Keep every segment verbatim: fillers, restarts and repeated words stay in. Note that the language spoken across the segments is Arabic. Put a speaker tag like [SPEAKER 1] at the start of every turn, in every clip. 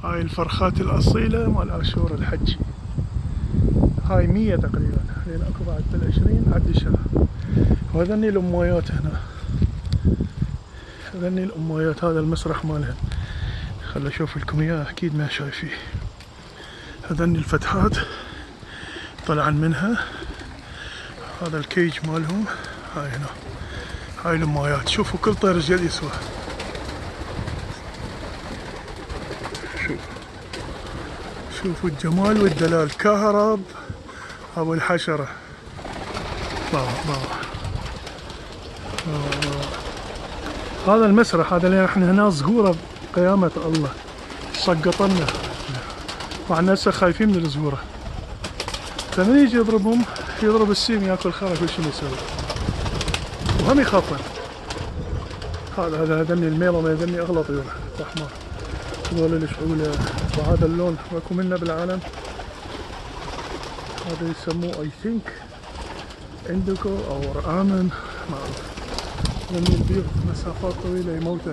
[SPEAKER 1] هاي الفرخات الأصيلة مال عاشور الحجي، هاي مية تقريبا، لين اكو بعد بالعشرين عدشها. وهذني الأمويات هنا، هذني الأمويات، هذا المسرح مالهن. خل اشوف لكم اياه، اكيد ما شايفيه. هذني الفتحات طلعن منها، هذا الكيج مالهم. هاي هنا، هاي الأمويات. شوفوا كل طير ايش قد يسوى. شوف شوفوا الجمال والدلال. كهرب ابو الحشرة. بابا بابا هذا المسرح، هذا اللي احنا هنا صقوره بقيامة الله، سقطنا مع الناس خايفين من الصقوره. فمن يجي يضربهم يضرب السيم ياكل خرا كل شيء يسوي، وهم يخافون. هذا هذا هذني الميلم، هذني اغلى طيور احمر، هذول الشعوله. وهذا اللون ماكو منه بالعالم، هذا يسموه اي ثينك انديكو او رآمن، ما اعرف. هذني البيض مسافات طويله يموتن.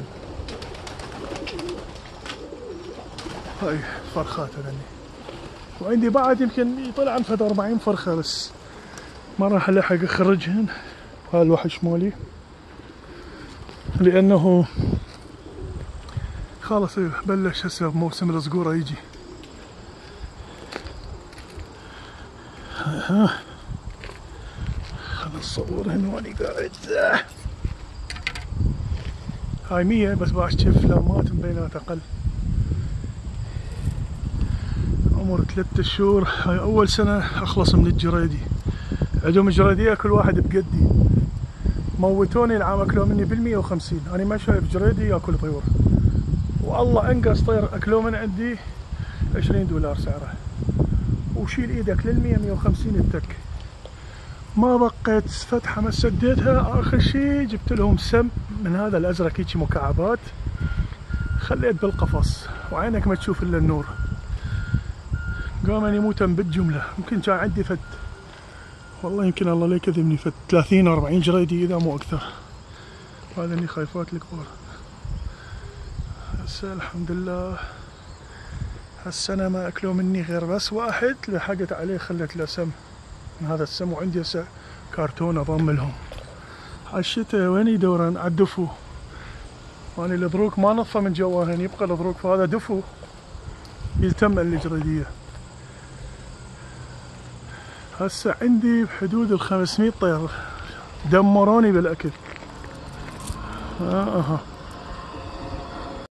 [SPEAKER 1] هاي فرخات هذني، وعندي بعد يمكن يطلع عن فد أربعين فرخه، بس ما راح الحق اخرجهن. هذا الوحش مالي، لانه خلاص بلش هسه موسم الصقوره يجي. ها خلنا نصور هنا واني قاعد. هاي مية، بس باش شوف لمات بينات اقل. عمر ثلاثة شهور. هاي اول سنه اخلص من الجريدي. عندهم جريديه كل واحد بقدي. موتوني العام، اكلوا مني بالمية وخمسين. انا ما شايف جريدي ياكل طيور، والله انقص طير اكلوا من عندي عشرين دولار سعره. وشيل ايدك للمية مية وخمسين التك. ما بقيت فتحه ما سديتها. اخر شي جبت لهم سم من هذا الازرق هيجي مكعبات، خليت بالقفص وعينك ما تشوف الا النور. قام يموتن بالجمله. يمكن كان عندي فد، والله يمكن الله لا يكذبني، فد ثلاثين أربعين جريدي اذا مو اكثر. هذا اني خايفات الكبار. هسه الحمد لله هالسنة ما اكلوا مني غير بس واحد، لحقت عليه خلت له سم من هذا السم، وعندي هسه كرتون اضم لهم. هالشتا وين يدورن؟ عالدفو. يعني الضروك ما نطفى من جواهن، يبقى الضروك، فهذا دفو يلتم الجريدية. هسه عندي بحدود الخمسمية طير، دمروني بالاكل. آه اها